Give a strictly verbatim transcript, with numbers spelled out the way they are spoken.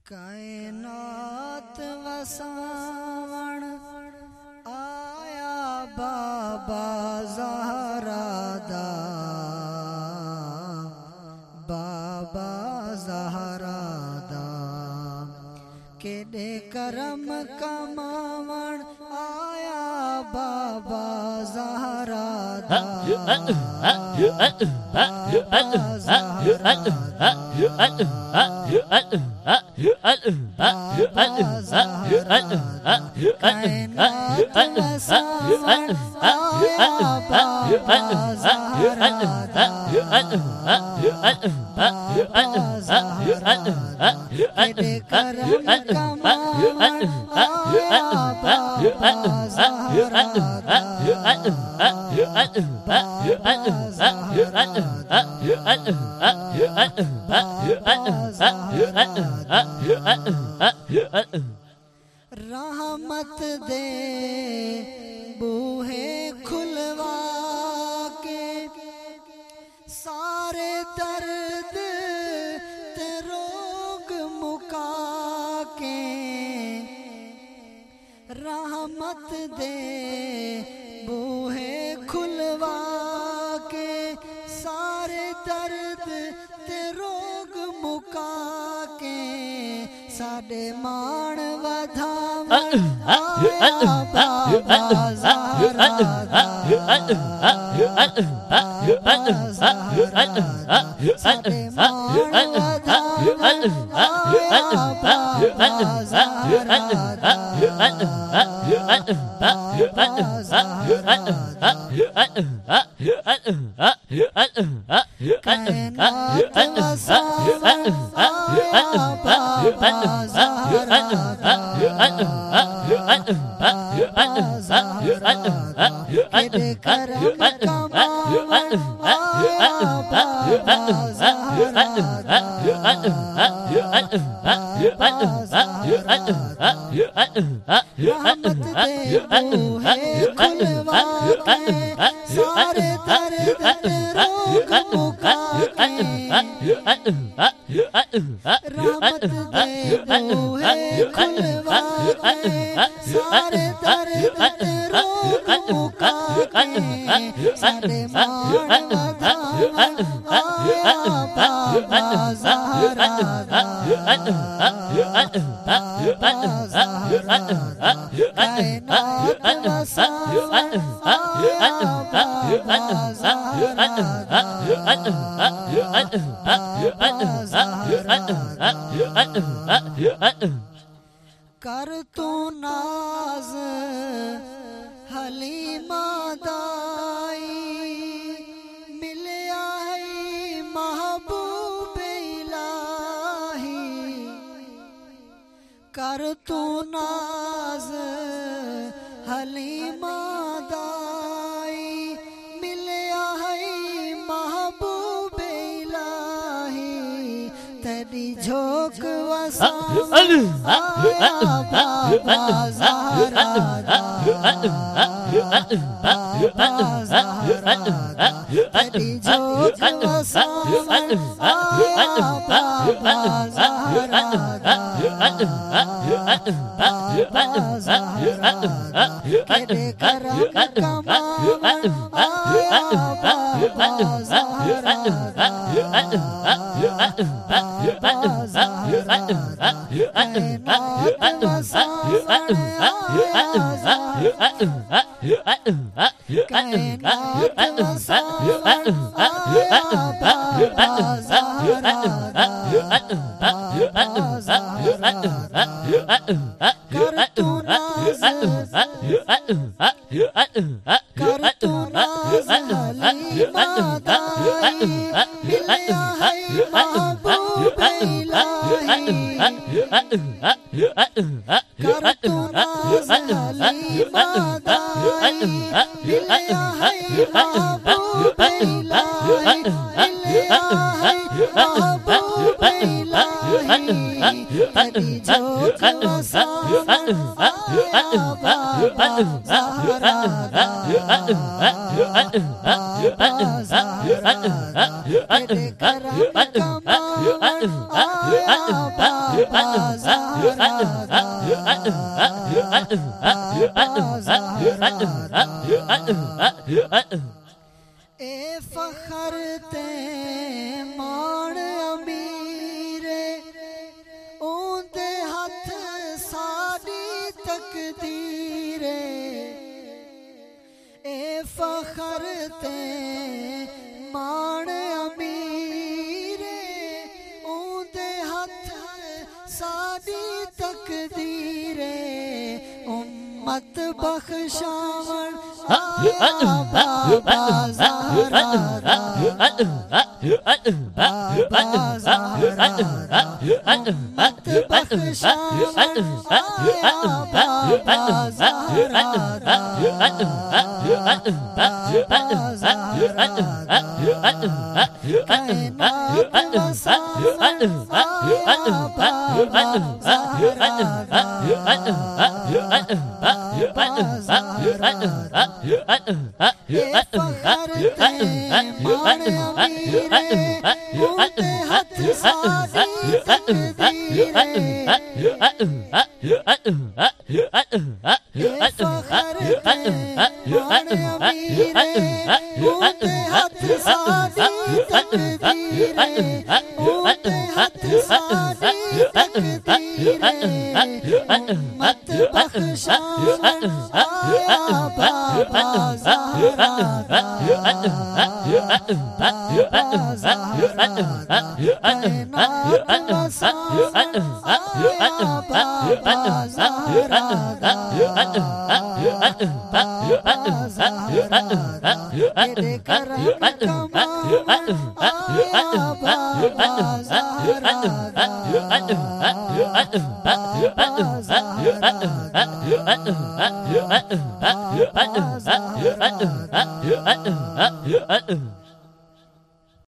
کائنات وساونڑ آیا بابا زہرہ دا، بابا زہرہ دا کیڑے کرم کماون آیا بابا زہرہ دا، بابا زہرہ دا، بابا زہرہ دا کائنات وساونڑ آیا بابا زہرہ دا، بابا زہرہ دا کیڑے کرم کماون آیا بابا زہرہ دا، بابا زہرہ دا، بابا زہرہ دا رحمت دے بوہے کھلوا کے سارے درد تے روگ مکا کے، رحمت دے بوہے کھلوا کے سارے درد تے روگ مکا کے، ساڈے مان ودھاون آیا بابا زہرہ دا، بابا زہرہ دا ساڈے مان ودھاون آیا بابا زہرہ دا، بابا زہرہ دا کائنات وساونڑ آیا بابا زہرہ دا، بابا زہرہ دا کیڑے کرم کماون آیا بابا زہرہ دا، بابا زہرہ دا رحمت دے بوہے کھلوا کے سارے درد روگ مکا کے، رحمت دے بوہے کھلوا کے سارے درد روگ مکا کے، ساڈے مان ودھاون آیا بابا زہرہ دا، بابا زہرہ دا کائنات وساونڑ آیا بابا زہرہ دا، بابا زہرہ دا کر تو ناز حلیمہ دائی ملیا ہے محبوب الہی، کر تو ناز حلیمہ دائی ملیا ہے محبوب الہی، تیری جھوک وساونڑ آیا بابا زہرہ دا، بابا زہرہ دا تیری جھوک وساونڑ آیا بابا زہرہ دا، بابا زہرہ دا کیڑے کرم کماون آیا بابا زہرہ دا، بابا زہرہ دا کائنات وساونڑ آیا کائنات وساونڑ آیا بابا زہرہ دا، بابا زہرہ دا کر تو ناز کر تو ناز حلیمہ دائی ملیا ہے محبوب الہی، کر تو ناز حلیمہ دائی ملیا ہے محبوب الہی، ملیا ہے محبوب الہی، تیری جھوک وساونڑ آیا بابا زہرہ بابا زہرہ تیرے کرم کمال آیا بابا زہرہ اے فخر تے مان امیر اوندے ہاتھ ساری تقدیر اے فخر تے مان امیر اوندے ہاتھ ساری تقدیر امت بخشاوڑ آیا بابا زہرہ بابا زہرہ امت بخشاوڑ آیا بابا زہرہ بابا زہرہ کائنات وساونڑ آیا بابا زہرہ بابا زہرہ اے فخر تے مان امیر اوندے ہاتھ ساری تقدیر اے فخر تے مان امیر اوندے ہاتھ ساری تقدیر اوندے ہاتھ ساری تقدیر امت بخشاوڑ آیا بابا زہرہ بابا زہرہ کائنات وساونڑ آیا بابا زہرہ بابا زہرہ تیرے کرم کمال آیا بابا زہرہ بابا زہرہ بابا زہرہ